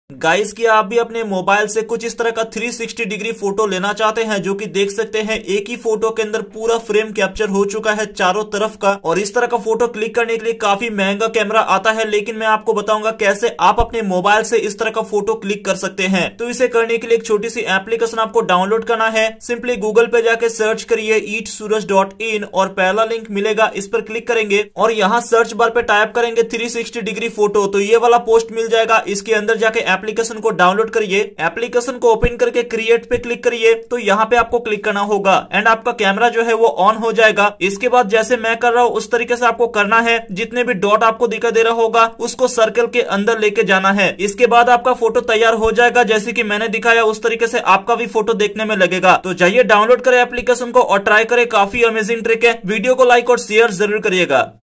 Guys की आप भी अपने मोबाइल से कुछ इस तरह का 360 डिग्री फोटो लेना चाहते हैं, जो कि देख सकते हैं एक ही फोटो के अंदर पूरा फ्रेम कैप्चर हो चुका है चारों तरफ का। और इस तरह का फोटो क्लिक करने के लिए काफी महंगा कैमरा आता है, लेकिन मैं आपको बताऊंगा कैसे आप अपने मोबाइल से इस तरह का फोटो क्लिक कर सकते हैं। तो इसे करने के लिए एक छोटी सी एप्लीकेशन आपको डाउनलोड करना है। सिंपली गूगल पे जाके सर्च करिए eatsuraj.in और पहला लिंक मिलेगा, इस पर क्लिक करेंगे और यहाँ सर्च बार पे टाइप करेंगे 360 डिग्री फोटो, तो ये वाला पोस्ट मिल जाएगा। इसके अंदर जाके एप्लीकेशन को डाउनलोड करिए, एप्लीकेशन को ओपन करके क्रिएट पे क्लिक करिए, तो यहाँ पे आपको क्लिक करना होगा एंड आपका कैमरा जो है वो ऑन हो जाएगा। इसके बाद जैसे मैं कर रहा हूँ उस तरीके से आपको करना है। जितने भी डॉट आपको दिखाई दे रहा होगा उसको सर्कल के अंदर लेके जाना है। इसके बाद आपका फोटो तैयार हो जाएगा, जैसे कि मैंने दिखाया उस तरीके से आपका भी फोटो देखने में लगेगा। तो जाइए डाउनलोड करें एप्लीकेशन को और ट्राई करें, काफी अमेजिंग ट्रिक है। वीडियो को लाइक और शेयर जरूर करिएगा।